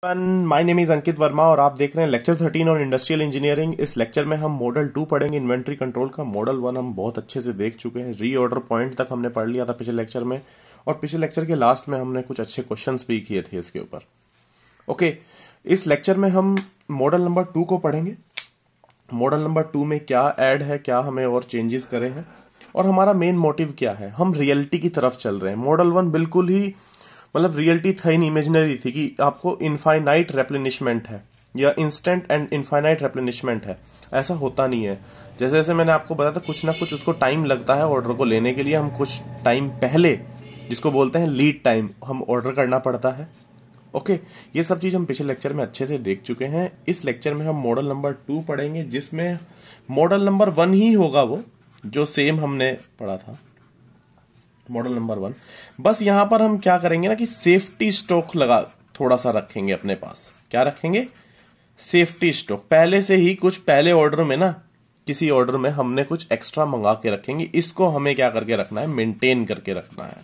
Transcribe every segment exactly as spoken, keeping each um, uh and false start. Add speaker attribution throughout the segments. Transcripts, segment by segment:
Speaker 1: My name is Ankit Verma और आप देख रहे हैं लेक्चर थर्टीन और इंडस्ट्रियल इंजीनियरिंग। इस लेक्चर में हम मॉडल टू पढ़ेंगे इन्वेंट्री कंट्रोल का। मॉडल वन हम बहुत अच्छे से देख चुके हैं, रीऑर्डर पॉइंट तक हमने पढ़ लिया था पिछले लेक्चर में, और पिछले लेक्चर के लास्ट में हमने कुछ अच्छे क्वेश्चंस भी किए थे इसके ऊपर। ओके, इस लेक्चर में हम मॉडल नंबर टू को पढ़ेंगे। मॉडल नंबर टू में क्या ऐड है, क्या हमें और चेंजेस करे हैं, और हमारा मेन मोटिव क्या है। हम रियलिटी की तरफ चल रहे हैं। मॉडल वन बिल्कुल ही मतलब रियलिटी था, इन इमेजिनरी थी कि आपको इनफाइनाइट रेप्लेनिशमेंट है या इंस्टेंट एंड इनफाइनाइट रेप्लेनिशमेंट है। ऐसा होता नहीं है। जैसे जैसे मैंने आपको बताया था, कुछ ना कुछ उसको टाइम लगता है ऑर्डर को लेने के लिए। हम कुछ टाइम पहले, जिसको बोलते हैं लीड टाइम, हम ऑर्डर करना पड़ता है। ओके, ये सब चीज हम पिछले लेक्चर में अच्छे से देख चुके हैं। इस लेक्चर में हम मॉडल नंबर टू पढ़ेंगे, जिसमें मॉडल नंबर वन ही होगा वो जो सेम हमने पढ़ा था, मॉडल नंबर वन। बस यहां पर हम क्या करेंगे ना कि सेफ्टी स्टॉक लगा थोड़ा सा रखेंगे अपने पास। क्या रखेंगे? Safety stock. पहले से ही कुछ पहले ऑर्डर में ना, किसी ऑर्डर में हमने कुछ एक्स्ट्रा मंगा के रखेंगे। इसको हमें क्या करके रखना है? मेंटेन करके रखना है।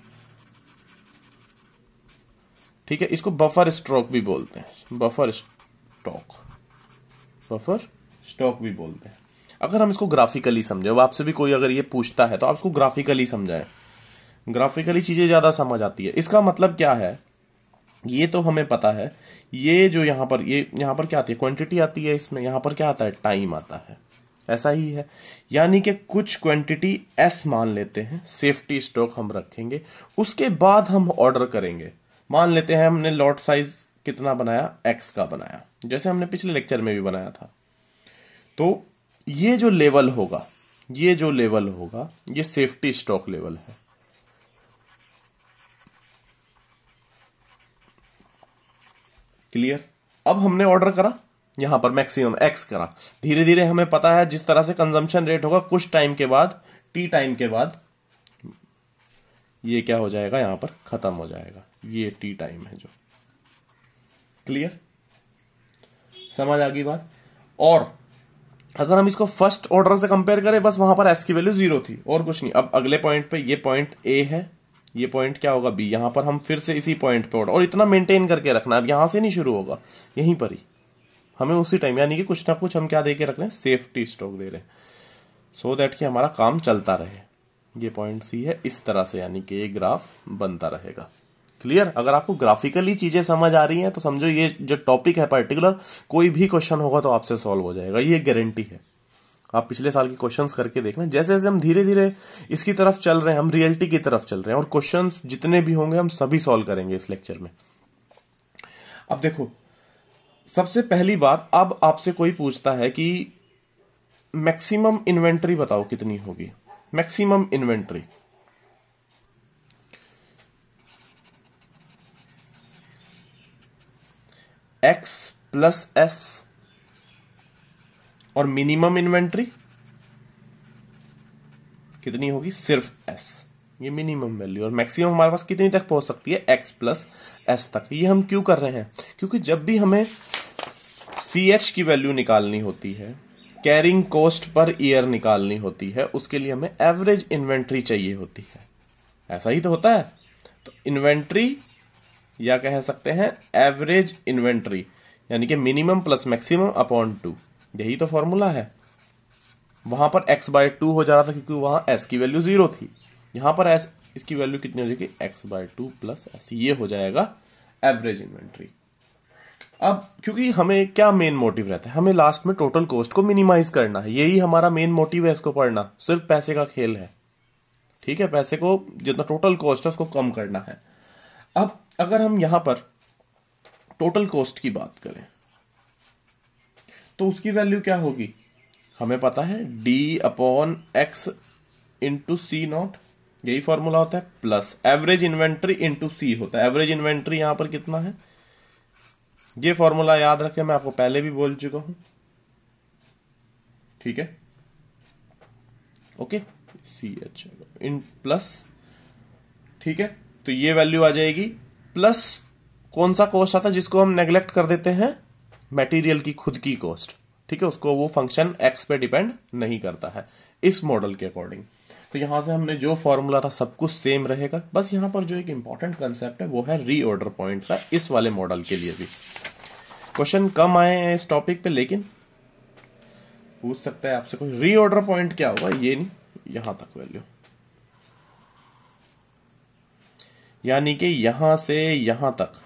Speaker 1: ठीक है, इसको बफर स्टॉक भी बोलते हैं। बफर स्टॉक, बफर स्टॉक भी बोलते हैं। अगर हम इसको ग्राफिकली समझे, अब आपसे भी कोई अगर ये पूछता है तो आप इसको ग्राफिकली समझाएं। ग्राफिकली चीजें ज्यादा समझ आती है। इसका मतलब क्या है, ये तो हमें पता है। ये जो यहां पर, ये यहां पर क्या आती है? क्वांटिटी आती है। इसमें यहां पर क्या आता है? टाइम आता है। ऐसा ही है, यानी कि कुछ क्वांटिटी एस मान लेते हैं, सेफ्टी स्टॉक हम रखेंगे। उसके बाद हम ऑर्डर करेंगे। मान लेते हैं हमने लॉट साइज कितना बनाया? एक्स का बनाया, जैसे हमने पिछले लेक्चर में भी बनाया था। तो ये जो लेवल होगा, ये जो लेवल होगा, ये सेफ्टी स्टॉक लेवल है। क्लियर? अब हमने ऑर्डर करा, यहां पर मैक्सिमम एक्स करा। धीरे धीरे हमें पता है जिस तरह से कंजम्पशन रेट होगा, कुछ टाइम के बाद, टी टाइम के बाद, ये क्या हो जाएगा? यहां पर खत्म हो जाएगा। ये टी टाइम है जो। क्लियर? समझ आ गई बात? और अगर हम इसको फर्स्ट ऑर्डर से कंपेयर करें, बस वहां पर एस की वैल्यू जीरो थी और कुछ नहीं। अब अगले पॉइंट पे, ये पॉइंट ए है, ये पॉइंट क्या होगा? बी। यहां पर हम फिर से इसी पॉइंट पे ऑर्डर, और इतना मेंटेन करके रखना। अब यहां से नहीं शुरू होगा, यहीं पर ही हमें उसी टाइम, यानी कि कुछ ना कुछ हम क्या दे के रख रहे हैं? सेफ्टी स्टॉक दे रहे हैं, सो दैट कि हमारा काम चलता रहे। ये पॉइंट सी है, इस तरह से यानी कि ये ग्राफ बनता रहेगा। क्लियर? अगर आपको ग्राफिकली चीजें समझ आ रही हैं तो समझो ये जो टॉपिक है पर्टिकुलर, कोई भी क्वेश्चन होगा तो आपसे सॉल्व हो जाएगा, ये गारंटी है। आप पिछले साल के क्वेश्चंस करके देखना। जैसे जैसे हम धीरे धीरे इसकी तरफ चल रहे हैं, हम रियलिटी की तरफ चल रहे हैं, और क्वेश्चंस जितने भी होंगे हम सभी सॉल्व करेंगे इस लेक्चर में। अब देखो, सबसे पहली बात, अब आपसे कोई पूछता है कि मैक्सिमम इन्वेंट्री बताओ कितनी होगी। Maximum inventory X plus S, और मिनिमम इन्वेंट्री कितनी होगी? सिर्फ एस। ये मिनिमम वैल्यू, और मैक्सिमम हमारे पास कितनी तक पहुंच सकती है? एक्स प्लस एस तक। ये हम क्यों कर रहे हैं? क्योंकि जब भी हमें सी एच की वैल्यू निकालनी होती है, कैरिंग कॉस्ट पर ईयर निकालनी होती है, उसके लिए हमें एवरेज इन्वेंट्री चाहिए होती है। ऐसा ही तो होता है। तो इन्वेंट्री, या कह सकते हैं एवरेज इन्वेंट्री, यानी कि minimum plus maximum upon two. यही तो फॉर्मूला है। वहां पर x बाय टू हो जा रहा था क्योंकि वहां s की वैल्यू जीरो थी। यहां पर s, इसकी वैल्यू कितनी हो जाएगी? x by two plus s। ये हो जाएगा एवरेज इन्वेंट्री। अब क्योंकि हमें क्या मेन मोटिव रहता है? हमें लास्ट में टोटल कॉस्ट को मिनिमाइज करना है। यही हमारा मेन मोटिव है इसको पढ़ना। सिर्फ पैसे का खेल है। ठीक है, पैसे को जितना टोटल कॉस्ट है उसको कम करना है। अब अगर हम यहां पर टोटल कॉस्ट की बात करें तो उसकी वैल्यू क्या होगी? हमें पता है d upon X into C not, यही फॉर्मूला होता है, plus average inventory into C होता है। एवरेज इन्वेंट्री यहां पर कितना है? ये फॉर्मूला याद रखें, मैं आपको पहले भी बोल चुका हूं। ठीक है, okay, C H in plus. ठीक है, तो ये वैल्यू आ जाएगी प्लस कौन सा कॉस्ट आता है जिसको हम नेग्लेक्ट कर देते हैं? मटेरियल की खुद की कॉस्ट। ठीक है, उसको वो फंक्शन एक्स पे डिपेंड नहीं करता है इस मॉडल के अकॉर्डिंग। तो यहां से हमने जो फॉर्मूला था सब कुछ सेम रहेगा। बस यहां पर जो एक इंपॉर्टेंट कंसेप्ट है वो है रीऑर्डर पॉइंट का, इस वाले मॉडल के लिए भी। क्वेश्चन कम आए हैं इस टॉपिक पे, लेकिन पूछ सकता है आपसे कोई। रीऑर्डर पॉइंट क्या होगा, ये नहीं, यहां तक वैल्यू, यानी कि यहां से यहां तक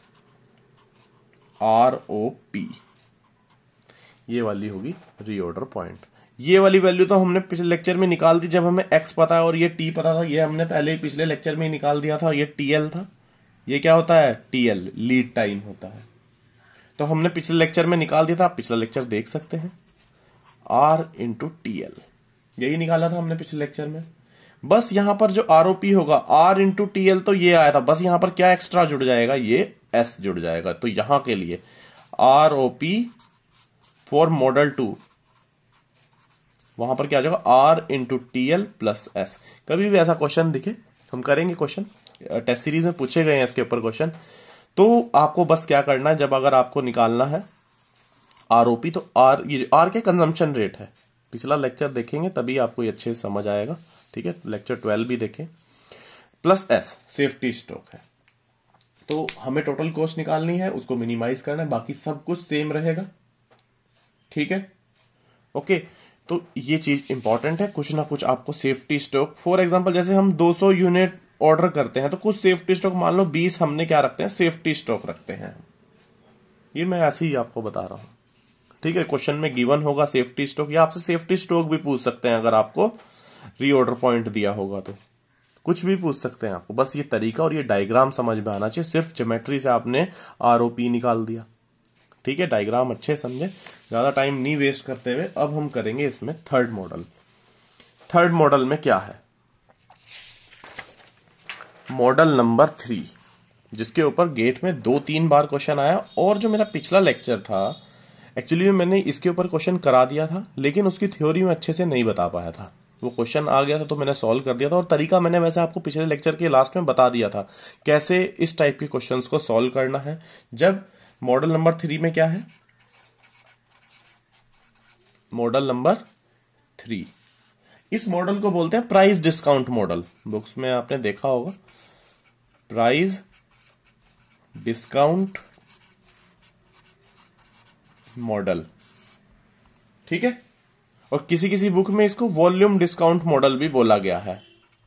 Speaker 1: आर ओ पी, ये वाली होगी रीऑर्डर पॉइंट। ये वाली वैल्यू तो हमने पिछले लेक्चर में निकाल दी जब हमें एक्स पता है और ये टी पता था, ये हमने पहले ही पिछले लेक्चर में ही निकाल दिया था। ये टीएल था, ये क्या होता है, टीएल, लीड टाइम होता है। तो हमने पिछले लेक्चर में निकाल दिया था, आप पिछला लेक्चर देख सकते हैं। आर इंटू टीएल, यही निकाला था हमने पिछले लेक्चर में। बस यहां पर जो आरओपी होगा, आर इंटू टीएल, तो ये आया था, बस यहां पर क्या एक्स्ट्रा जुड़ जाएगा, ये एस जुड़ जाएगा। तो यहां के लिए आरओपी फॉर मॉडल टू, वहां पर क्या आ जाएगा, R into TL plus S. कभी भी ऐसा क्वेश्चन दिखे, हम करेंगे क्वेश्चन, टेस्ट सीरीज में पूछे गए हैं इसके ऊपर क्वेश्चन, तो आपको बस क्या करना है, जब अगर आपको निकालना है आरओपी, तो आर, ये आर के कंजम्पशन रेट है, पिछला लेक्चर देखेंगे तभी आपको ये अच्छे से समझ आएगा, ठीक है। लेक्चर ट्वेल्व भी देखें, प्लस एस सेफ्टी स्टॉक है। तो हमें टोटल कॉस्ट निकालनी है, उसको मिनिमाइज करना है, बाकी सब कुछ सेम रहेगा, ठीक है, ओके। तो ये चीज इंपॉर्टेंट है, कुछ ना कुछ आपको सेफ्टी स्टॉक, फॉर एग्जांपल जैसे हम दो सौ यूनिट ऑर्डर करते हैं तो कुछ सेफ्टी स्टॉक, मान लो बीस हमने क्या रखते हैं, सेफ्टी स्टॉक रखते हैं। ये मैं ऐसे ही आपको बता रहा हूं, ठीक है। क्वेश्चन में गिवन होगा सेफ्टी स्टॉक, या आपसे सेफ्टी स्टॉक भी पूछ सकते हैं अगर आपको रीऑर्डर पॉइंट दिया होगा तो, कुछ भी पूछ सकते हैं आपको। बस ये तरीका और ये डायग्राम समझ में आना चाहिए। सिर्फ ज्योमेट्री से आपने आरओपी निकाल दिया, ठीक है। डायग्राम अच्छे समझे, ज्यादा टाइम नहीं वेस्ट करते हुए अब हम करेंगे इसमें थर्ड मॉडल। थर्ड मॉडल में क्या है, मॉडल नंबर थ्री, जिसके ऊपर गेट में दो तीन बार क्वेश्चन आया। और जो मेरा पिछला लेक्चर था, एक्चुअली मैंने इसके ऊपर क्वेश्चन करा दिया था, लेकिन उसकी थ्योरी में अच्छे से नहीं बता पाया था। वो क्वेश्चन आ गया था तो मैंने सॉल्व कर दिया था, और तरीका मैंने वैसे आपको पिछले लेक्चर के लास्ट में बता दिया था, कैसे इस टाइप के क्वेश्चंस को सॉल्व करना है। जब मॉडल नंबर थ्री में क्या है, मॉडल नंबर थ्री, इस मॉडल को बोलते हैं प्राइस डिस्काउंट मॉडल। बुक्स में आपने देखा होगा, प्राइस डिस्काउंट मॉडल, ठीक है। और किसी किसी बुक में इसको वॉल्यूम डिस्काउंट मॉडल भी बोला गया है,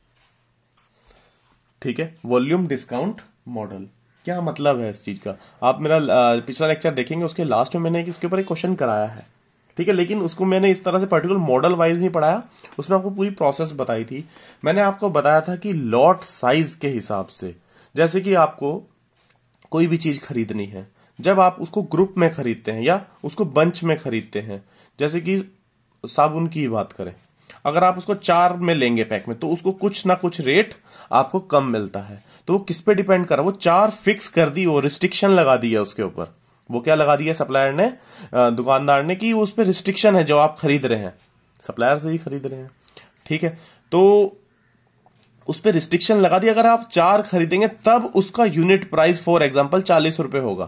Speaker 1: ठीक है। वॉल्यूम डिस्काउंट मॉडल क्या मतलब है इस चीज का, आप मेरा पिछला लेक्चर देखेंगे, उसके लास्ट में मैंने इसके ऊपर एक क्वेश्चन कराया है, ठीक है। लेकिन उसको मैंने इस तरह से पर्टिकुलर मॉडल वाइज नहीं पढ़ाया, उसमें आपको पूरी प्रोसेस बताई थी। मैंने आपको बताया था कि लॉट साइज के हिसाब से, जैसे कि आपको कोई भी चीज खरीदनी है, जब आप उसको ग्रुप में खरीदते हैं या उसको बंच में खरीदते हैं, जैसे कि साबुन की बात करें, अगर आप उसको चार में लेंगे पैक में, तो उसको कुछ ना कुछ रेट आपको कम मिलता है। तो वो किस पे डिपेंड कर रहा है, वो चार फिक्स कर दी, वो रिस्ट्रिक्शन लगा दी है उसके ऊपर। वो क्या लगा दिया सप्लायर ने, दुकानदार ने, कि उस पर रिस्ट्रिक्शन है जो आप खरीद रहे हैं, सप्लायर से ही खरीद रहे हैं, ठीक है। तो उस पर रिस्ट्रिक्शन लगा दी, अगर आप चार खरीदेंगे तब उसका यूनिट प्राइस फॉर एग्जांपल चालीस रुपए होगा,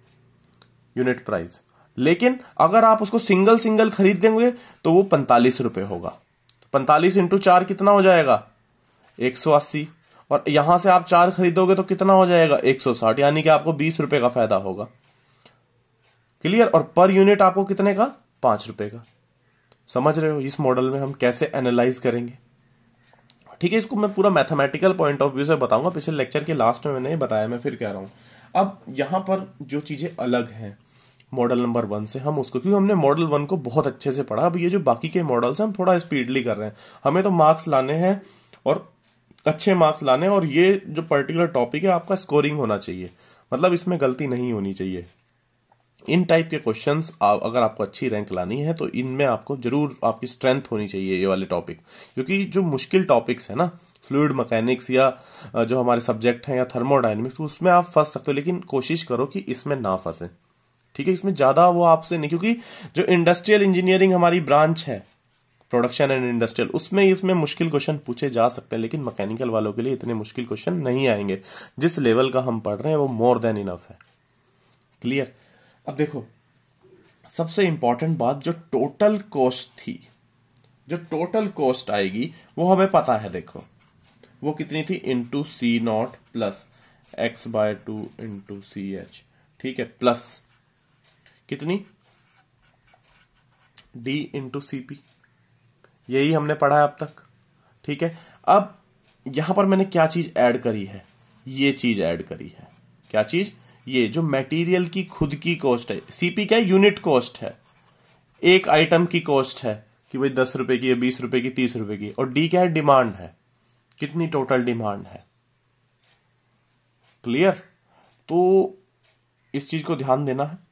Speaker 1: यूनिट प्राइस। लेकिन अगर आप उसको सिंगल सिंगल खरीद देंगे तो वो पैंतालीस रुपए होगा। पैंतालीस इंटू चार कितना हो जाएगा, एक सौ अस्सी। और यहां से आप चार खरीदोगे तो कितना हो जाएगा, एक सौ साठ, यानी कि आपको बीस रुपए का फायदा होगा, क्लियर। और पर यूनिट आपको कितने का, पांच रुपए का। समझ रहे हो इस मॉडल में हम कैसे एनालाइज करेंगे, ठीक है। इसको मैं पूरा मैथमेटिकल पॉइंट ऑफ व्यू से बताऊंगा, पिछले लेक्चर के लास्ट में मैंने बताया, मैं फिर कह रहा हूं। अब यहां पर जो चीजें अलग हैं मॉडल नंबर वन से, हम उसको, क्योंकि हमने मॉडल वन को बहुत अच्छे से पढ़ा, अब ये जो बाकी के मॉडल्स हैं हम थोड़ा स्पीडली कर रहे हैं, हमें तो मार्क्स लाने हैं और अच्छे मार्क्स लाने हैं। और ये जो पर्टिकुलर टॉपिक है आपका स्कोरिंग होना चाहिए, मतलब इसमें गलती नहीं होनी चाहिए। इन टाइप के क्वेश्चंस अगर आपको अच्छी रैंक लानी है तो इनमें आपको जरूर आपकी स्ट्रेंथ होनी चाहिए, ये वाले टॉपिक। क्योंकि जो मुश्किल टॉपिक्स है ना, फ्लूइड मैकेनिक्स या जो हमारे सब्जेक्ट हैं या थर्मोडायनेमिक्स, उसमें आप फंस सकते हो, लेकिन कोशिश करो कि इसमें ना फंसे, ठीक है। इसमें ज्यादा वो आपसे नहीं, क्योंकि जो इंडस्ट्रियल इंजीनियरिंग हमारी ब्रांच है, प्रोडक्शन एंड इंडस्ट्रियल, उसमें इसमें मुश्किल क्वेश्चन पूछे जा सकते हैं, लेकिन मैकेनिकल वालों के लिए इतने मुश्किल क्वेश्चन नहीं आएंगे। जिस लेवल का हम पढ़ रहे हैं वो मोर देन इनफ है, क्लियर। अब देखो सबसे इंपॉर्टेंट बात, जो टोटल कॉस्ट थी, जो टोटल कॉस्ट आएगी वो हमें पता है। देखो वो कितनी थी, into C not plus X by two into C H, ठीक है, प्लस कितनी, डी इंटू सीपी, यही हमने पढ़ा है अब तक। ठीक है, अब यहां पर मैंने क्या चीज ऐड करी है, ये चीज ऐड करी है। क्या चीज, ये जो मटेरियल की खुद की कॉस्ट है, सीपी क्या है, यूनिट कॉस्ट है, एक आइटम की कॉस्ट है कि भाई दस रुपए की, बीस रुपए की, तीस रुपए की, और डी क्या है, डिमांड है, कितनी टोटल डिमांड है। क्लियर, तो इस चीज को ध्यान देना है।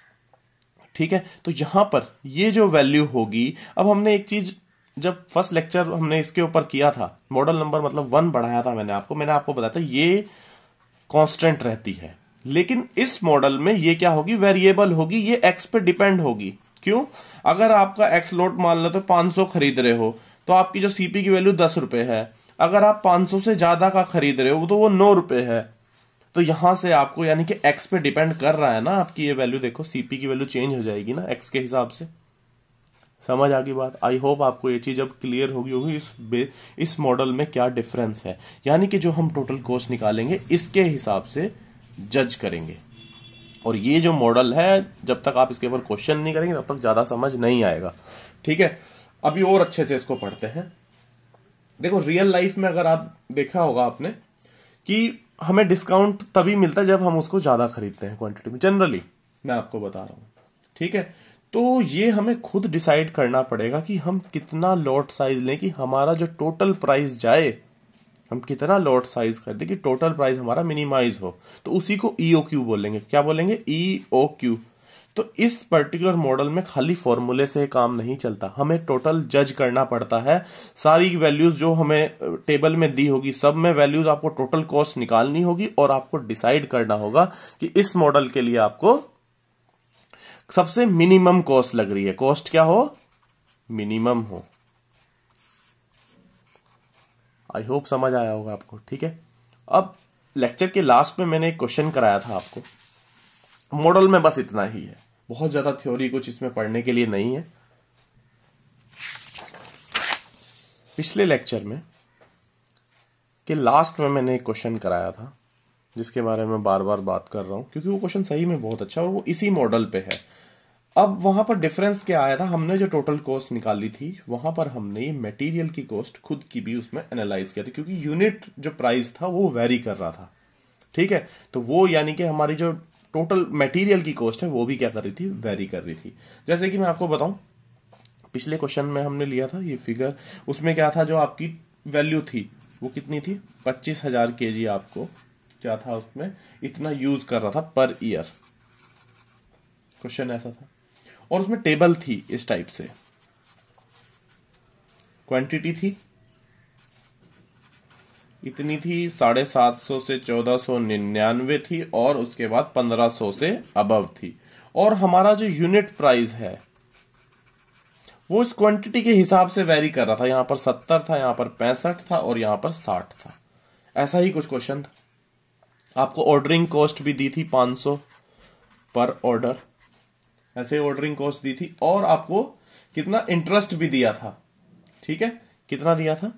Speaker 1: ठीक है, तो यहां पर ये जो वैल्यू होगी, अब हमने एक चीज, जब फर्स्ट लेक्चर हमने इसके ऊपर किया था, मॉडल नंबर मतलब वन बढ़ाया था मैंने आपको, मैंने आपको बताया था ये कांस्टेंट रहती है, लेकिन इस मॉडल में ये क्या होगी, वेरिएबल होगी, ये एक्स पे डिपेंड होगी। क्यों, अगर आपका एक्स लोड मान लो तो पांच सौ खरीद रहे हो, तो आपकी जो सीपी की वैल्यू दस रुपए है। अगर आप पांच सौ से ज्यादा का खरीद रहे हो तो वो नौ रुपए है। तो यहां से आपको यानी कि एक्स पे डिपेंड कर रहा है ना आपकी ये वैल्यू, देखो सीपी की वैल्यू चेंज हो जाएगी ना एक्स के हिसाब से। समझ आ गई बात। आई होप आपको ये चीज अब क्लियर होगी होगी इस इस मॉडल में क्या डिफरेंस है, यानी कि जो हम टोटल कॉस्ट निकालेंगे इसके हिसाब से जज करेंगे। और ये जो मॉडल है, जब तक आप इसके ऊपर क्वेश्चन नहीं करेंगे तब तक ज्यादा समझ नहीं आएगा। ठीक है, अभी और अच्छे से इसको पढ़ते हैं। देखो रियल लाइफ में अगर आप देखा होगा आपने कि हमें डिस्काउंट तभी मिलता है जब हम उसको ज्यादा खरीदते हैं क्वांटिटी में, जनरली मैं आपको बता रहा हूं। ठीक है, तो ये हमें खुद डिसाइड करना पड़ेगा कि हम कितना लॉट साइज लें कि हमारा जो टोटल प्राइस जाए, हम कितना लॉट साइज खरीदें कि टोटल प्राइस हमारा मिनिमाइज हो। तो उसी को ईओक्यू बोलेंगे। क्या बोलेंगे, ईओक्यू। तो इस पर्टिकुलर मॉडल में खाली फॉर्मूले से काम नहीं चलता, हमें टोटल जज करना पड़ता है। सारी वैल्यूज जो हमें टेबल में दी होगी, सब में वैल्यूज आपको टोटल कॉस्ट निकालनी होगी और आपको डिसाइड करना होगा कि इस मॉडल के लिए आपको सबसे मिनिमम कॉस्ट लग रही है। कॉस्ट क्या हो, मिनिमम हो। आई होप समझ आया होगा आपको। ठीक है, अब लेक्चर के लास्ट में मैंने एक क्वेश्चन कराया था आपको। मॉडल में बस इतना ही है, बहुत ज्यादा थ्योरी कुछ इसमें पढ़ने के लिए नहीं है। पिछले लेक्चर में के लास्ट में मैंने एक क्वेश्चन कराया था जिसके बारे में बार बार बात कर रहा हूं, क्योंकि वो क्वेश्चन सही में बहुत अच्छा है और वो इसी मॉडल पे है। अब वहां पर डिफरेंस क्या आया था, हमने जो टोटल कॉस्ट निकाली थी वहां पर हमने ये मटेरियल की कॉस्ट खुद की भी उसमें एनालाइज किया था, क्योंकि यूनिट जो प्राइस था वो वेरी कर रहा था। ठीक है, तो वो यानी कि हमारी जो टोटल मटेरियल की कॉस्ट है वो भी क्या कर रही थी, वेरी कर रही थी। जैसे कि मैं आपको बताऊं, पिछले क्वेश्चन में हमने लिया था ये फिगर, उसमें क्या था, जो आपकी वैल्यू थी वो कितनी थी, पच्चीस हजार के जी आपको क्या था उसमें इतना यूज कर रहा था पर ईयर। क्वेश्चन ऐसा था और उसमें टेबल थी इस टाइप से, क्वांटिटी थी इतनी थी, साढ़े सात सौ से चौदह सौ निन्यानवे थी और उसके बाद पंद्रह सौ से अबव थी। और हमारा जो यूनिट प्राइस है वो इस क्वांटिटी के हिसाब से वेरी कर रहा था, यहां पर सत्तर था, यहां पर पैंसठ था और यहां पर साठ था। ऐसा ही कुछ क्वेश्चन था। आपको ऑर्डरिंग कॉस्ट भी दी थी पांच सौ पर ऑर्डर, ऐसे ऑर्डरिंग कॉस्ट दी थी और आपको कितना इंटरेस्ट भी दिया था। ठीक है, कितना दिया था,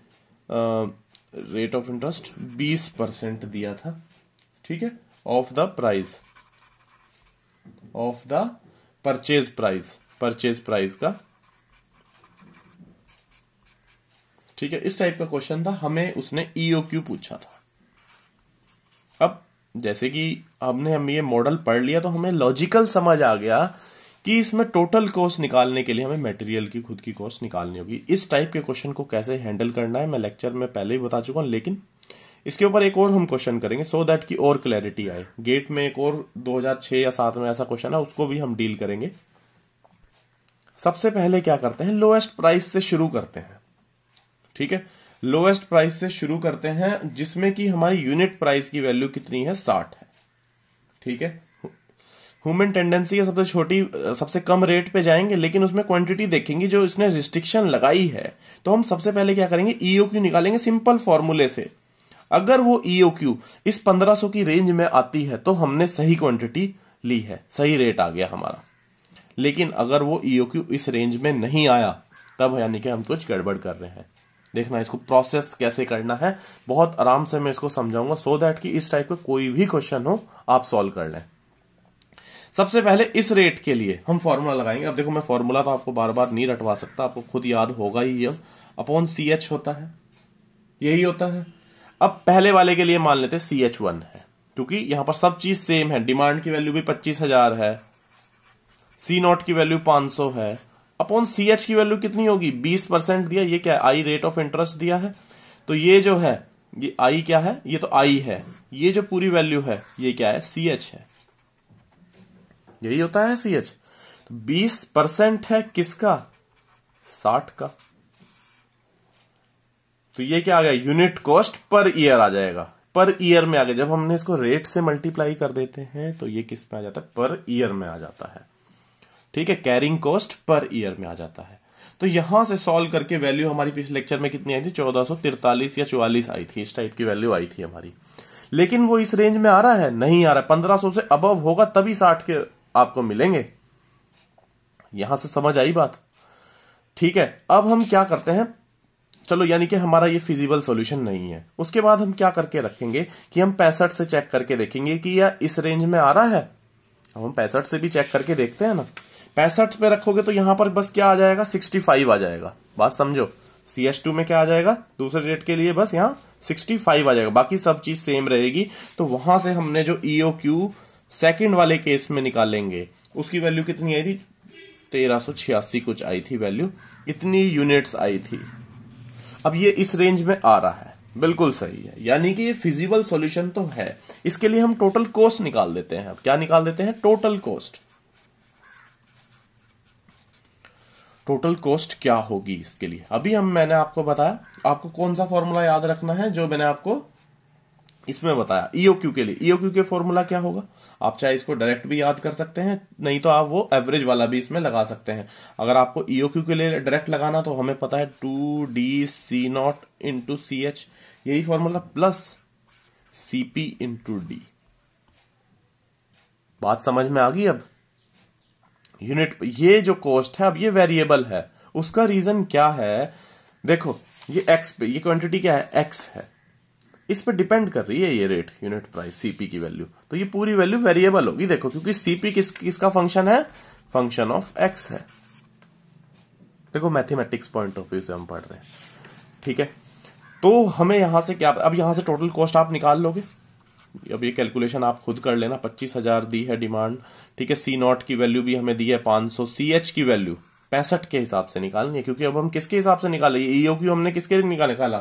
Speaker 1: रेट ऑफ इंटरेस्ट बीस परसेंट दिया था। ठीक है, of the price, of the purchase price, purchase price का। ठीक है, इस टाइप का क्वेश्चन था, हमें उसने ईओक्यू पूछा था। अब जैसे कि हमने हम ये मॉडल पढ़ लिया तो हमें लॉजिकल समझ आ गया कि इसमें टोटल कॉस्ट निकालने के लिए हमें मटेरियल की खुद की कॉस्ट निकालनी होगी। इस टाइप के क्वेश्चन को कैसे हैंडल करना है मैं लेक्चर में पहले ही बता चुका हूं, लेकिन इसके ऊपर एक और हम क्वेश्चन करेंगे सो दैट की और क्लैरिटी आए। गेट में एक और दो हज़ार छह या सात में ऐसा क्वेश्चन है, उसको भी हम डील करेंगे। सबसे पहले क्या करते हैं, लोएस्ट प्राइस से शुरू करते हैं। ठीक है, लोएस्ट प्राइस से शुरू करते हैं जिसमें कि हमारी यूनिट प्राइस की वैल्यू कितनी है, साठ है। ठीक है, ह्यूमन टेंडेंसी है सबसे छोटी, सबसे कम रेट पे जाएंगे, लेकिन उसमें क्वांटिटी देखेंगे जो इसने रिस्ट्रिक्शन लगाई है। तो हम सबसे पहले क्या करेंगे, ईओक्यू निकालेंगे सिंपल फॉर्मूले से। अगर वो ईओक्यू इस पंद्रह सौ की रेंज में आती है तो हमने सही क्वांटिटी ली है, सही रेट आ गया हमारा। लेकिन अगर वो ईओक्यू इस रेंज में नहीं आया तब यानी कि हम कुछ गड़बड़ कर रहे हैं। देखना इसको प्रोसेस कैसे करना है, बहुत आराम से मैं इसको समझाऊंगा सो दैट कि इस टाइप का कोई भी क्वेश्चन हो आप सॉल्व कर लें। सबसे पहले इस रेट के लिए हम फॉर्मूला लगाएंगे। अब देखो मैं फॉर्मूला तो आपको बार बार नहीं रटवा सकता, आपको खुद याद होगा ही। अब अपॉन सी एच होता है, यही होता है। अब पहले वाले के लिए मान लेते सी एच वन है, क्योंकि यहां पर सब चीज सेम है। डिमांड की वैल्यू भी पच्चीस हजार है, सी नॉट की वैल्यू पांच सौ है। अपॉन सी एच की वैल्यू कितनी होगी, बीस परसेंट दिया। ये क्या है, आई रेट ऑफ इंटरेस्ट दिया है। तो ये जो है, ये आई क्या है, ये तो आई है। ये जो पूरी वैल्यू है ये क्या है, सी एच है। यही होता है सी एच। तो बीस परसेंट है किसका, साठ का। तो ये क्या आ गया, यूनिट कॉस्ट पर ईयर आ जाएगा। पर ईयर में आ गया। जब हमने इसको रेट से मल्टीप्लाई कर देते हैं तो ये किस में आ जाता है, पर ईयर में आ जाता है। ठीक है, कैरिंग कॉस्ट पर ईयर में आ जाता है। तो यहां से सॉल्व करके वैल्यू हमारी पिछले लेक्चर में कितनी आई थी, चौदह सौ तिरतालीस या चौवालीस आई थी। इस टाइप की वैल्यू आई थी हमारी। लेकिन वो इस रेंज में आ रहा है, नहीं आ रहा है। पंद्रह सौ से अबव होगा तभी साठ के आपको मिलेंगे। यहां से समझ आई बात। ठीक है, अब हम क्या करते हैं, चलो यानी कि हमारा ये फिजिबल सॉल्यूशन नहीं है। उसके बाद हम क्या करके रखेंगे कि हम पैंसठ से चेक करके देखेंगे कि या इस रेंज में आ रहा है। अब हम पैंसठ से भी चेक करके देखते हैं ना। पैंसठ पे रखोगे तो यहां पर बस क्या आ जाएगा, पैंसठ आ जाएगा। बात समझो, सी एच टू में क्या आ जाएगा, दूसरे रेट के लिए बस यहां पैंसठ आ जाएगा, बाकी सब चीज सेम रहेगी। तो वहां से हमने जो ईओ क्यू सेकेंड वाले केस में निकालेंगे, उसकी वैल्यू कितनी आई थी, तेरह सौ छियासी कुछ आई थी वैल्यू, इतनी यूनिट्स आई थी। अब ये इस रेंज में आ रहा है, बिल्कुल सही है। यानी कि ये फिजिबल सॉल्यूशन तो है। इसके लिए हम टोटल कॉस्ट निकाल देते हैं। अब क्या निकाल देते हैं, टोटल कॉस्ट। टोटल कॉस्ट क्या होगी इसके लिए, अभी हम मैंने आपको बताया। आपको कौन सा फॉर्मूला याद रखना है, जो मैंने आपको इसमें बताया ईओक्यू के लिए। ईओक्यू के फॉर्मूला क्या होगा, आप चाहे इसको डायरेक्ट भी याद कर सकते हैं, नहीं तो आप वो एवरेज वाला भी इसमें लगा सकते हैं। अगर आपको ईओक्यू के लिए डायरेक्ट लगाना तो हमें पता है two D C not into C H, यही formula, plus CP into D. बात समझ में आ गई। अब यूनिट, ये जो कॉस्ट है अब ये वेरिएबल है। उसका रीजन क्या है, देखो ये एक्स पे, ये क्वांटिटी क्या है, एक्स है, इस पे डिपेंड कर रही है ये रेट, यूनिट प्राइस, सीपी की वैल्यू। तो ये पूरी वैल्यू वेरिएबल होगी। देखो क्योंकि सीपी किस किसका फंक्शन है, फंक्शन ऑफ एक्स है। देखो मैथमेटिक्स पॉइंट ऑफ व्यू से हम पढ़ रहे हैं। ठीक है, तो हमें यहां से क्या, अब यहां से टोटल कॉस्ट आप निकाल लोगे। अब ये कैलकुलेशन आप खुद कर लेना। पच्चीस हजार दी है डिमांड, ठीक है। सी नॉट की वैल्यू भी हमें दी है पांच सौ। सी एच की वैल्यू पैंसठ के हिसाब से निकालनी है, क्योंकि अब हम किसके हिसाब से निकाले, ईओक्यू हमने किसके निकाला निकाला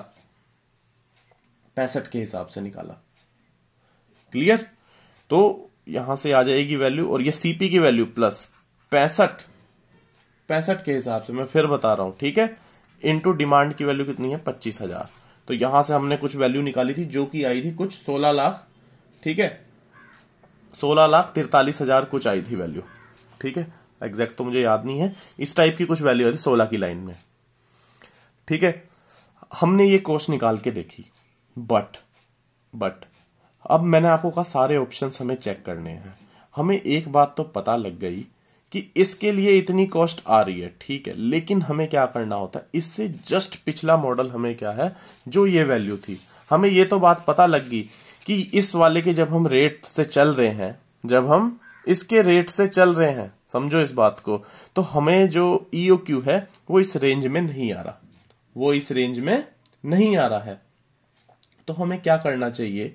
Speaker 1: पैंसठ के हिसाब से निकाला। क्लियर। तो यहां से आ जाएगी वैल्यू, और ये सीपी की वैल्यू प्लस पैंसठ, पैंसठ के हिसाब से मैं फिर बता रहा हूं, ठीक है। इनटू डिमांड की वैल्यू कितनी है, पच्चीस हजार। तो यहां से हमने कुछ वैल्यू निकाली थी जो कि आई थी कुछ सोलह लाख, ठीक है, सोलह लाख तिरतालीस हजार कुछ आई थी वैल्यू, ठीक है। एग्जैक्ट तो मुझे याद नहीं है, इस टाइप की कुछ वैल्यू आई थी सोलह की लाइन में, ठीक है। हमने ये कॉस्ट निकाल के देखी, बट बट अब मैंने आपको कहा सारे ऑप्शंस हमें चेक करने हैं। हमें एक बात तो पता लग गई कि इसके लिए इतनी कॉस्ट आ रही है, ठीक है, लेकिन हमें क्या करना होता है, इससे जस्ट पिछला मॉडल हमें क्या है, जो ये वैल्यू थी, हमें ये तो बात पता लग गई कि इस वाले के जब हम रेट से चल रहे हैं, जब हम इसके रेट से चल रहे हैं, समझो इस बात को, तो हमें जो ईओक्यू है वो इस रेंज में नहीं आ रहा, वो इस रेंज में नहीं आ रहा है। तो हमें क्या करना चाहिए,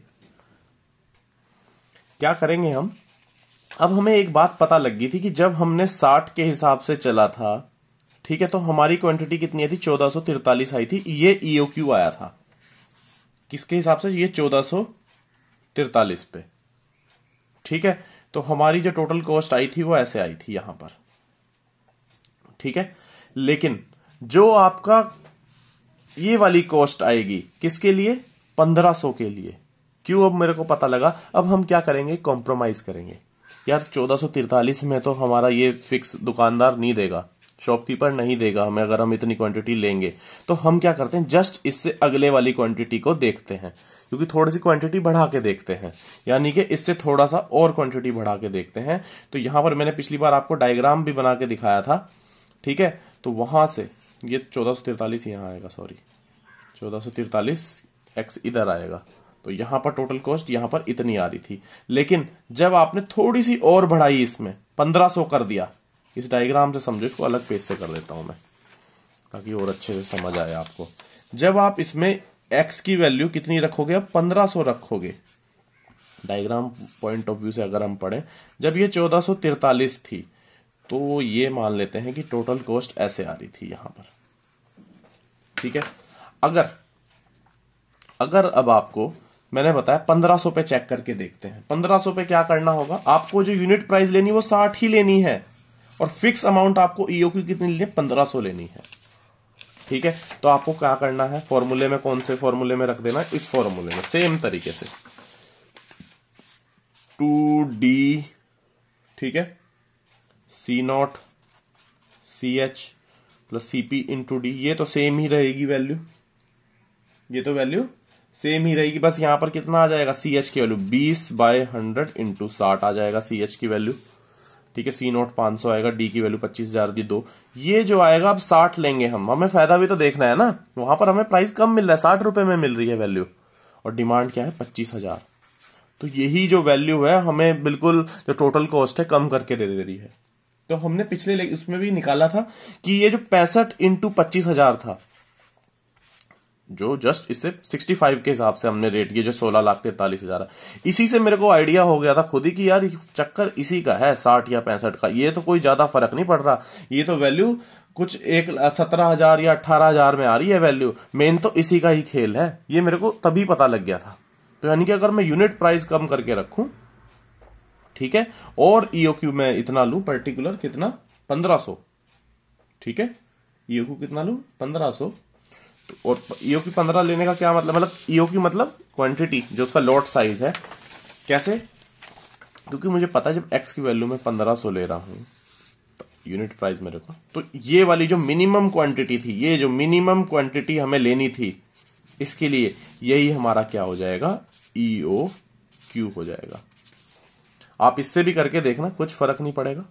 Speaker 1: क्या करेंगे हम, अब हमें एक बात पता लग गई थी कि जब हमने साठ के हिसाब से चला था, ठीक है, तो हमारी क्वांटिटी कितनी आई थी, चौदह सौ तिरतालीस आई थी। ये ईओक्यू आया था किसके हिसाब से, ये चौदह सौ तिरतालीस पे, ठीक है। तो हमारी जो टोटल कॉस्ट आई थी वो ऐसे आई थी यहां पर, ठीक है। लेकिन जो आपका ये वाली कॉस्ट आएगी किसके लिए, पंद्रह सौ के लिए। क्यों, अब मेरे को पता लगा। अब हम क्या करेंगे, कॉम्प्रोमाइज करेंगे। यार चौदह सौ तिरतालीस में तो हमारा ये फिक्स दुकानदार नहीं देगा, शॉपकीपर नहीं देगा हमें, अगर हम इतनी क्वांटिटी लेंगे। तो हम क्या करते हैं, जस्ट इससे अगले वाली क्वांटिटी को देखते हैं, क्योंकि थोड़ी सी क्वांटिटी बढ़ा के देखते हैं, यानी कि इससे थोड़ा सा और क्वांटिटी बढ़ा के देखते हैं। तो यहां पर मैंने पिछली बार आपको डायग्राम भी बना के दिखाया था, ठीक है। तो वहां से ये चौदह सौ तिरतालीस यहां आएगा, सॉरी चौदह सौ तिरतालीस एक्स इधर आएगा, तो यहां पर टोटल कॉस्ट यहां पर इतनी आ रही थी, लेकिन जब आपने थोड़ी सी और बढ़ाई, इसमें पंद्रह सौ कर दिया, इस डायग्राम से समझो, इसको अलग पेज से कर देता हूं मैं ताकि और अच्छे से समझ आए आपको। जब आप इसमें x की वैल्यू कितनी रखोगे, अब पंद्रह सौ रखोगे, डायग्राम पॉइंट ऑफ व्यू से अगर हम पढ़ें, जब ये चौदह सौ तिरतालीस थी, तो ये मान लेते हैं कि टोटल कॉस्ट ऐसे आ रही थी यहां पर, ठीक है। अगर अगर अब आपको मैंने बताया पंद्रह सौ पे चेक करके देखते हैं, पंद्रह सौ पे क्या करना होगा, आपको जो यूनिट प्राइस लेनी है वो साठ ही लेनी है, और फिक्स अमाउंट आपको ईओक्यू कितनी लेनी है, पंद्रह सौ लेनी है, ठीक है। तो आपको क्या करना है, फॉर्मूले में कौन से फॉर्मूले में रख देना, इस फॉर्मूले में सेम तरीके से टू डी, ठीक है, C not C H plus C P into D, ये तो सेम ही रहेगी वैल्यू, ये तो वैल्यू सेम ही रहेगी, बस यहां पर कितना आ जाएगा, सी एच की वैल्यू बीस बाय हंड्रेड इंटू साठ आ जाएगा सी एच की वैल्यू, ठीक है। सी नोट पांच सौ आएगा, डी की वैल्यू पच्चीस हजार की दो, ये जो आएगा अब साठ लेंगे हम, हमें फायदा भी तो देखना है ना, वहां पर हमें प्राइस कम मिल रहा है, साठ रुपए में मिल रही है वैल्यू, और डिमांड क्या है, पच्चीस हजार, तो यही जो वैल्यू है हमें बिल्कुल जो टोटल कॉस्ट है कम करके दे दे रही है। तो हमने पिछले उसमें भी निकाला था कि ये जो पैंसठ इंटू पच्चीस हजार था, जो जस्ट इससे पैंसठ के हिसाब से हमने रेट किया, जो सोलह लाख तिरतालीस हजार है, इसी से मेरे को आइडिया हो गया था खुद ही कि यार चक्कर इसी का है, साठ या पैंसठ का, ये तो कोई ज्यादा फर्क नहीं पड़ रहा, ये तो वैल्यू कुछ एक सत्रह हजार या अट्ठारह हजार में आ रही है वैल्यू, मेन तो इसी का ही खेल है, ये मेरे को तभी पता लग गया था। तो यानी कि अगर मैं यूनिट प्राइस कम करके रखूं, ठीक है, और ईओक्यू में इतना लूं, पर्टिकुलर कितना, पंद्रह सौ, ठीक है, ईओक्यू कितना लूं, पंद्रह सौ, तो और ईओक्यू पंद्रह लेने का क्या मतलब, मतलब ईओक्यू मतलब क्वांटिटी, जो उसका लॉट साइज है, कैसे, क्योंकि मुझे पता है जब एक्स की वैल्यू में पंद्रह सौ ले रहा हूं तो यूनिट प्राइस मेरे को, तो ये वाली जो मिनिमम क्वांटिटी थी, ये जो मिनिमम क्वांटिटी हमें लेनी थी, इसके लिए यही हमारा क्या हो जाएगा, ईओ क्यू हो जाएगा। आप इससे भी करके देखना, कुछ फर्क नहीं पड़ेगा,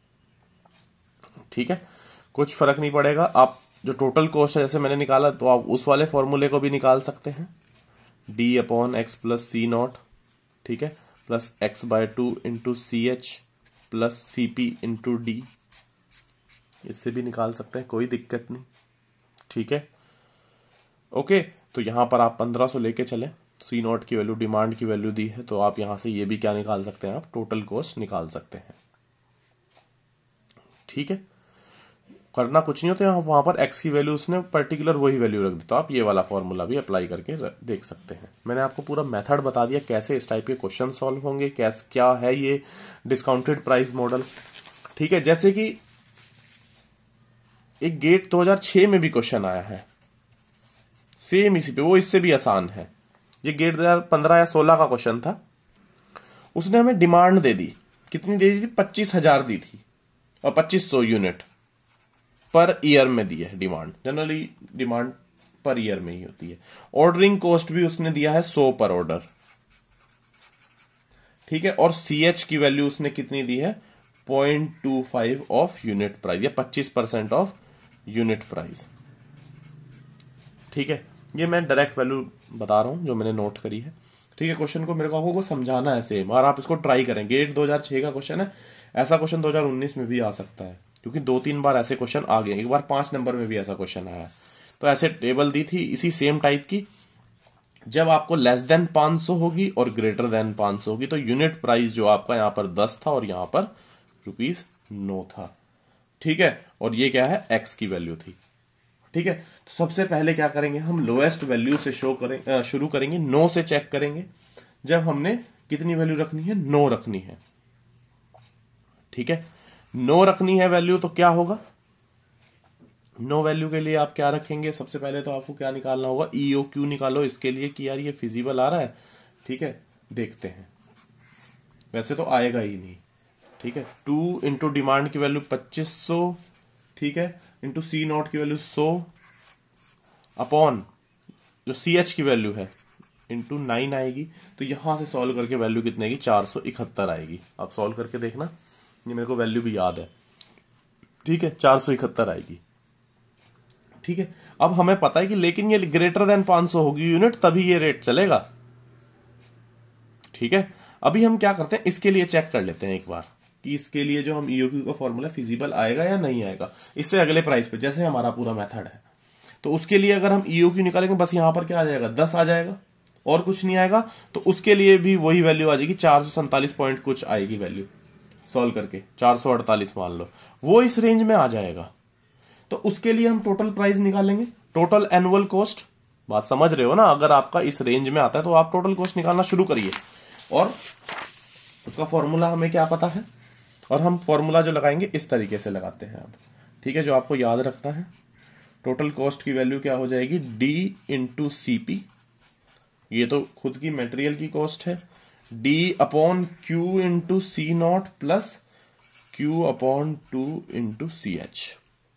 Speaker 1: ठीक है, कुछ फर्क नहीं पड़ेगा। आप जो टोटल कॉस्ट है जैसे मैंने निकाला, तो आप उस वाले फॉर्मूले को भी निकाल सकते हैं, D upon X plus C not, ठीक है, plus X by two into C H plus C P into D, इससे भी निकाल सकते हैं, कोई दिक्कत नहीं, ठीक है, ओके। तो यहां पर आप पंद्रह सौ लेके चले, सी नॉट की वैल्यू डिमांड की वैल्यू दी है, तो आप यहां से ये भी क्या निकाल सकते हैं, आप टोटल कॉस्ट निकाल सकते हैं, ठीक है। करना कुछ नहीं होता, यहां वहां पर एक्स की वैल्यू उसने पर्टिकुलर वही वैल्यू रख दी, तो आप ये वाला फॉर्मूला भी अप्लाई करके देख सकते हैं। मैंने आपको पूरा मेथड बता दिया कैसे इस टाइप के क्वेश्चन सॉल्व होंगे, कैसे क्या है ये डिस्काउंटेड प्राइस मॉडल, ठीक है। जैसे कि एक गेट दो हज़ार छह में भी क्वेश्चन आया है सेम इसी पे, वो इससे भी आसान है, ये गेट दो हज़ार पंद्रह या सोलह का क्वेश्चन था, उसने हमें डिमांड दे दी, कितनी दे दी थी, पच्चीस हजार दी थी, और पच्चीस सौ यूनिट पर ईयर में दी है demand, generally demand per year में ही होती है। ऑर्डरिंग कॉस्ट भी उसने दिया है सौ पर ऑर्डर, ठीक है, और सीएच की वैल्यू उसने कितनी दी है, point two five of unit price, या पच्चीस परसेंट ऑफ यूनिट प्राइस, ठीक है। ये मैं डायरेक्ट वैल्यू बता रहा हूं जो मैंने नोट करी है, ठीक है। क्वेश्चन को मेरे को आपको समझाना है सेम, और आप इसको ट्राई करें, गेट दो हज़ार छह का क्वेश्चन है, ऐसा क्वेश्चन दो हज़ार उन्नीस में भी आ सकता है, क्योंकि दो तीन बार ऐसे क्वेश्चन आ गए, एक बार पांच नंबर में भी ऐसा क्वेश्चन आया, तो ऐसे टेबल दी थी इसी सेम टाइप की, जब आपको लेस देन पांच सौ होगी और ग्रेटर देन पांच सौ होगी, तो यूनिट प्राइस जो आपका यहां पर दस था और यहां पर रुपीज नौ था, ठीक है, और ये क्या है, एक्स की वैल्यू थी, ठीक है। तो सबसे पहले क्या करेंगे, हम लोएस्ट वैल्यू से शो करें शुरू करेंगे, नौ से चेक करेंगे, जब हमने कितनी वैल्यू रखनी है, नौ रखनी है, ठीक है, नौ रखनी है वैल्यू, तो क्या होगा, नो वैल्यू के लिए आप क्या रखेंगे, सबसे पहले तो आपको क्या निकालना होगा, ईओ क्यू निकालो इसके लिए कि यार ये फिजिबल आ रहा है, ठीक है, देखते हैं, वैसे तो आएगा ही नहीं, ठीक है, टू इंटू डिमांड की वैल्यू पच्चीस सौ, ठीक है, इंटू सी नॉट की वैल्यू सौ, अपॉन जो सी एच की वैल्यू है इंटू नाइन आएगी, तो यहां से सॉल्व करके वैल्यू कितनी आएगी, चार सौ इकहत्तर आएगी, आप सॉल्व करके देखना, ये मेरे को वैल्यू भी याद है, ठीक है, चार सौ इकहत्तर आएगी, ठीक है। अब हमें पता है कि लेकिन ये ग्रेटर देन पांच सौ होगी यूनिट, तभी ये रेट चलेगा, ठीक है, अभी हम क्या करते हैं, इसके लिए चेक कर लेते हैं एक बार कि इसके लिए जो हम ईओक्यू का फॉर्मूला फिजिबल आएगा या नहीं आएगा। इससे अगले प्राइस पे जैसे हमारा पूरा मेथड है, तो उसके लिए अगर हम ईओक्यू निकालेंगे बस यहां पर क्या आ जाएगा, दस आ जाएगा और कुछ नहीं आएगा। तो उसके लिए भी वही वैल्यू आ जाएगी, चार सौ सैंतालीस पॉइंट कुछ आएगी वैल्यू सॉल्व करके, चार सौ अड़तालीस मान लो, वो इस रेंज में आ जाएगा। तो उसके लिए हम टोटल प्राइस निकालेंगे, टोटल एनुअल कॉस्ट। बात समझ रहे हो ना, अगर आपका इस रेंज में आता है तो आप टोटल कॉस्ट निकालना शुरू करिए। और उसका फॉर्मूला हमें क्या पता है, और हम फॉर्मूला जो लगाएंगे इस तरीके से लगाते हैं अब, ठीक है, जो आपको याद रखना है। टोटल कॉस्ट की वैल्यू क्या हो जाएगी, डी इंटू सीपी, ये तो खुद की मटेरियल की कॉस्ट है, D upon Q into C not plus Q upon two into C H.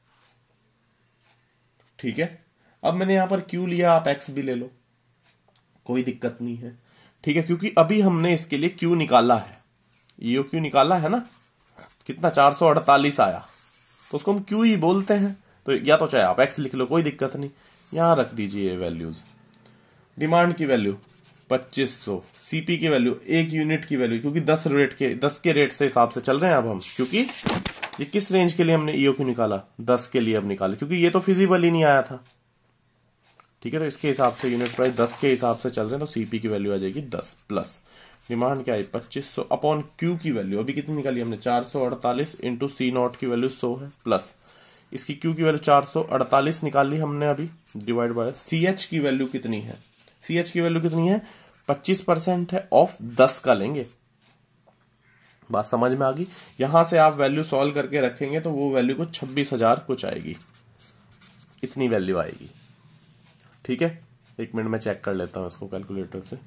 Speaker 1: ठीक है, अब मैंने यहां पर क्यू लिया, आप एक्स भी ले लो, कोई दिक्कत नहीं है। ठीक है, क्योंकि अभी हमने इसके लिए क्यू निकाला है, ईओ क्यू निकाला है ना, कितना चार सौ अड़तालीस आया, तो उसको हम क्यू ही बोलते हैं। तो या तो चाहे आप एक्स लिख लो, कोई दिक्कत नहीं, यहां रख दीजिए वैल्यूज। डिमांड की वैल्यू पच्चीस सौ, सीपी की वैल्यू एक यूनिट की वैल्यू, क्योंकि दस रेट के दस के रेट से हिसाब से चल रहे हैं अब हम, क्योंकि ये किस रेंज के लिए हमने ईओक्यू निकाला, दस के लिए अब निकाला, क्योंकि ये तो फिजिबल ही नहीं आया था। ठीक है, तो इसके हिसाब से यूनिट प्राइस दस के हिसाब से चल रहे हैं, तो सीपी की वैल्यू आ जाएगी दस प्लस डिमांड क्या है पच्चीस सौ अपॉन क्यू की वैल्यू अभी कितनी निकाली हमने, चार सौ अड़तालीस इंटू सी नॉट की वैल्यू सौ है, प्लस इसकी क्यू की वैल्यू चार सौ अड़तालीस निकाल ली हमने अभी, डिवाइड बाय सी एच की वैल्यू कितनी है, सी एच की वैल्यू कितनी है, पच्चीस परसेंट है ऑफ दस का लेंगे। बात समझ में आ गई। यहां से आप वैल्यू सॉल्व करके रखेंगे तो वो वैल्यू को छब्बीस हजार कुछ आएगी, इतनी वैल्यू आएगी। ठीक है, एक मिनट में चेक कर लेता हूं इसको कैलकुलेटर से।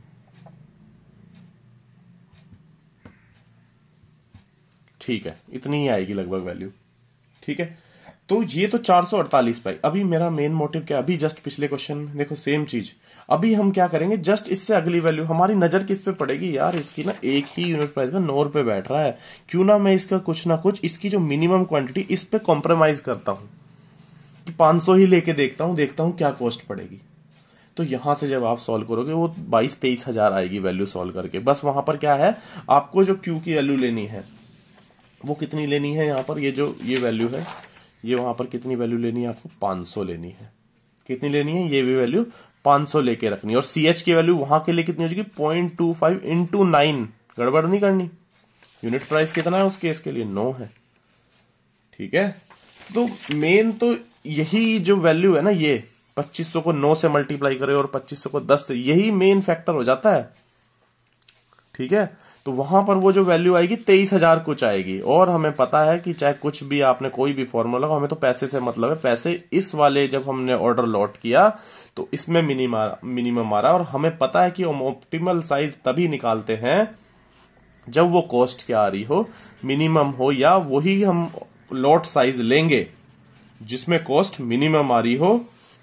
Speaker 1: ठीक है, इतनी ही आएगी लगभग वैल्यू। ठीक है, तो ये तो चार सौ अड़तालीस पाई। अभी मेरा मेन मोटिव क्या, अभी जस्ट पिछले क्वेश्चन देखो सेम चीज, अभी हम क्या करेंगे, जस्ट इससे अगली वैल्यू हमारी नजर किस पे पड़ेगी, यार इसकी ना एक ही यूनिट प्राइस का नौ रुपए बैठ रहा है, क्यों ना मैं इसका कुछ ना कुछ इसकी जो मिनिमम क्वांटिटी इस पे कॉम्प्रोमाइज करता हूं कि पांच सौ ही लेके देखता हूं देखता हूं क्या कॉस्ट पड़ेगी। तो यहां से जब आप सॉल्व करोगे वो बाईस तेईस हजार आएगी वैल्यू सॉल्व करके। बस वहां पर क्या है, आपको जो क्यू की वैल्यू लेनी है वो कितनी लेनी है, यहां पर ये जो ये वैल्यू है, ये वहां पर कितनी वैल्यू लेनी है आपको, पांच सौ लेनी है। कितनी लेनी है, ये भी वैल्यू पांच सौ लेके रखनी है। और सीएच की वैल्यू वहां के लिए कितनी हो जाएगी, point two five into nine, गड़बड़ नहीं करनी। यूनिट प्राइस कितना है उस केस के लिए, नौ है। ठीक है, तो मेन तो यही जो वैल्यू है ना, ये पच्चीस सौ को नौ से मल्टीप्लाई करे और पच्चीस सौ को दस से, यही मेन फैक्टर हो जाता है। ठीक है, तो वहां पर वो जो वैल्यू आएगी तेईस हजार कुछ आएगी। और हमें पता है कि चाहे कुछ भी आपने कोई भी फॉर्मूला लगा, हमें तो पैसे से मतलब है। पैसे इस वाले जब हमने ऑर्डर लॉट किया तो इसमें मिनिमम मिनिमम आ रहा है, और हमें पता है कि हम ऑप्टिमल साइज तभी निकालते हैं जब वो कॉस्ट क्या आ रही हो, मिनिमम हो, या वही हम लॉट साइज लेंगे जिसमें कॉस्ट मिनिमम आ रही हो।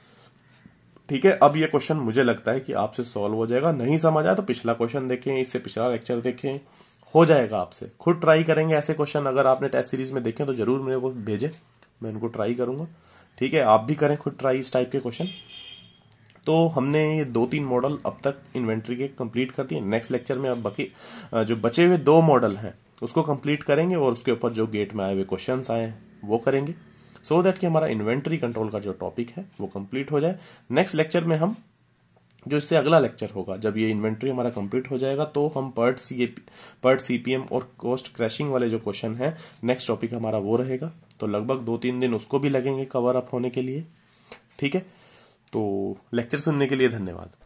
Speaker 1: ठीक है, अब ये क्वेश्चन मुझे लगता है कि आपसे सॉल्व हो जाएगा। नहीं समझ आया तो पिछला क्वेश्चन देखें, इससे पिछला लेक्चर देखें, हो जाएगा आपसे। खुद ट्राई करेंगे ऐसे क्वेश्चन, अगर आपने टेस्ट सीरीज में देखे तो जरूर मेरे को भेजें, मैं उनको ट्राई करूंगा। ठीक है, आप भी करें खुद ट्राई इस टाइप के क्वेश्चन। तो हमने ये दो तीन मॉडल अब तक इन्वेंट्री के कंप्लीट कर दिए। नेक्स्ट लेक्चर में अब बाकी जो बचे हुए दो मॉडल हैं उसको कंप्लीट करेंगे, और उसके ऊपर जो गेट में आए हुए क्वेश्चन आए हैं वो करेंगे, सो so दैट कि हमारा इन्वेंट्री कंट्रोल का जो टॉपिक है वो कंप्लीट हो जाए। नेक्स्ट लेक्चर में हम, जो इससे अगला लेक्चर होगा, जब ये इन्वेंट्री हमारा कंप्लीट हो जाएगा, तो हम पर्ट सी पर्ट सीपीएम और कॉस्ट क्रैशिंग वाले जो क्वेश्चन है, नेक्स्ट टॉपिक हमारा वो रहेगा। तो लगभग दो तीन दिन उसको भी लगेंगे कवर अप होने के लिए। ठीक है, तो लेक्चर सुनने के लिए धन्यवाद।